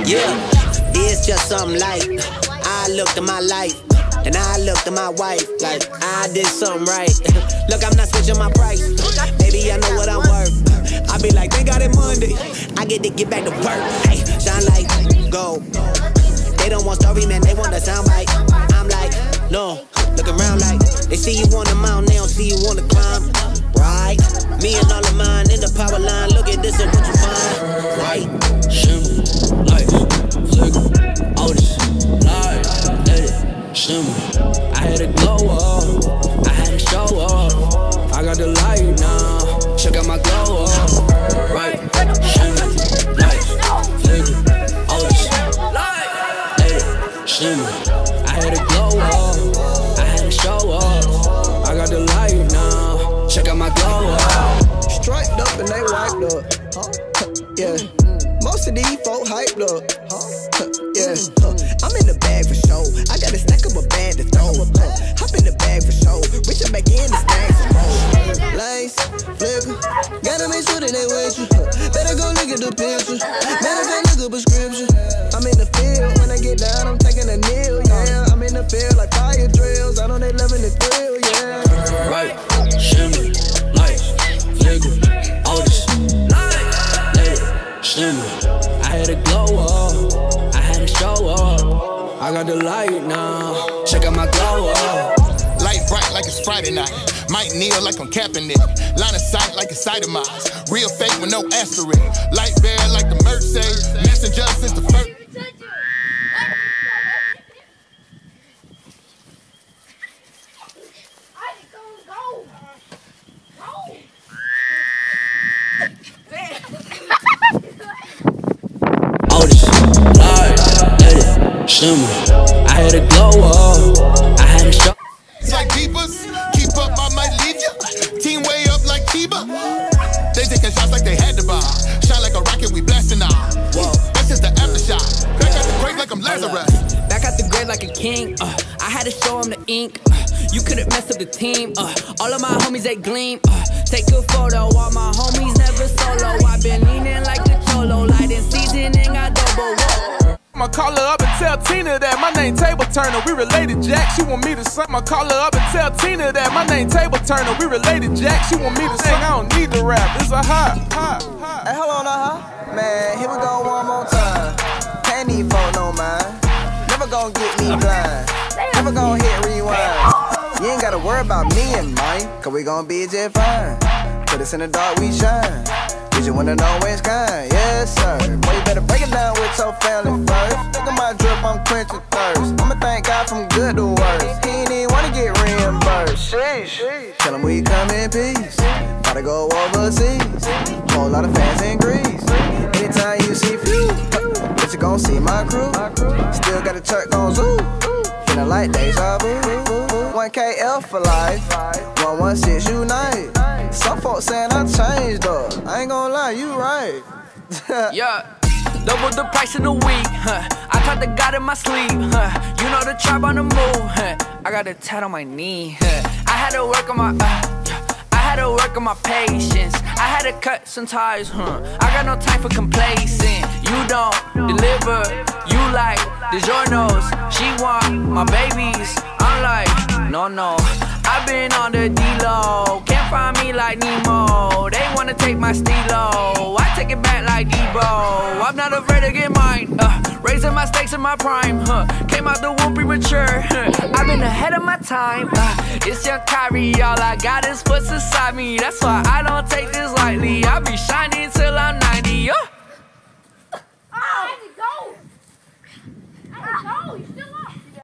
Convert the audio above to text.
Yeah, it's just something like I looked at my life, and I looked at my wife like I did something right. Look, I'm not switching my price. Baby, I know what I'm worth. I be like, they got it Monday. I get to get back to work. Hey, shine like gold. They don't want story, man, they want the soundbite. I'm like, no, look around like they see you on the mountain, they don't see you on the climb. Right, me and all of mine in the power line. Look at this and what you find. Right, shimmer, lights, flicker, all this light, let it shimmer. I had to glow up, I had to show up. I got the light now, check out my glow up. Right, shimmer, lights, flicker, all this light, let it shimmer. I had to glow up, I had to show up. I got the light now, check out my glow up. Striped up and they wiped up. Yeah. Most of these folk hyped up. Yeah. I'm in the bag for show. I got a stack of a band to throw. Hop in the bag for show. Reaching back in the stack some more. Lights, flicker. Gotta make sure that they with you. Better go look at the picture. Better go look at prescription. I'm in the field. When I get down, I'm taking a kneel. Yeah. I'm in the field like fire drills. I know they loving the thrill. Yeah. Right, shimmer, lights, flicker, all this light, let it shimmer. I had to glow up, I had to show up. I got the light now, check out my glow up. Light bright like it's Friday night. Might kneel like I'm capping it. Line of sight like it's itemized. Real fake with no asterisk. Light bear like the Mercedes. Messenger since the first. Shimmer. I had to glow up, I had to show. It's like beepers, keep up, I might leave ya. Team way up like Tiba. They taking shots like they had to buy. Shine like a rocket, we blasting out. Whoa, that's just the aftershock. Back at the grave like I'm Lazarus. Back at the grave like a king. I had to show him the ink. You couldn't mess up the team. All of my homies they gleam. Take a photo, all my homies never solo. I've been leaning like a cholo, light in season and got double. Whoa. I'ma call her up and tell Tina that my name Table Turner, we related Jack, she want me to sing. I'ma call her up and tell Tina that my name Table Turner, we related Jack, she want me to sing. I don't need to rap, it's a hot. Hey, hold on now, man, here we go one more time. Can't need folk no mind. Never gonna get me blind. Never gonna hit rewind. You ain't gotta worry about me and mine, cause we gon' be just fine. Put us in the dark, we shine. Did you wanna know where it's kind? Yes, sir. Boy, you better break it down with your family first. Look at my drip, I'm quenching thirst. I'ma thank God from good to worse. He ain't even wanna get reimbursed. Sheesh. Tell him we come in peace. Gotta go overseas. Whole lot of fans in Greece. Anytime you see few, but you gon' see my crew. Still got a church gon' zoo. Feeling like deja vu. 1KL for life. 116 unite. Some folks saying I changed up. I ain't gonna lie, you right. Yeah, double the price in a week. I caught the God in my sleep. You know the tribe on the move. I got a tat on my knee. I had to work on my. I had to work on my patience. I had to cut some ties. I got no time for complacent. You don't deliver. You like DiGiorno's. She want my babies. I'm like, no. I've been on the D-Lo. Can't find me like Nemo. They wanna take my stilo. I take it back like Debo. I'm not afraid to get mine. Raising my stakes in my prime. Came out the womb premature. I've been ahead of my time. It's young Kyrie. All I got is what's inside me. That's why I don't take this lightly. I be shining till